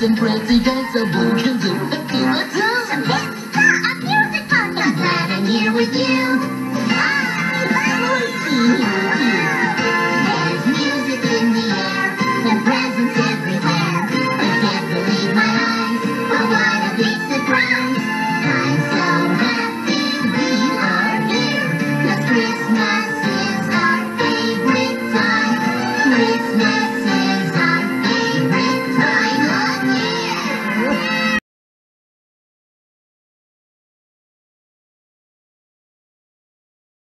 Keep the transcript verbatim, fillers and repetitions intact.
and Prancy dance a blue can do. Feel it too. So let's start a music fun. I'm glad I'm here with you.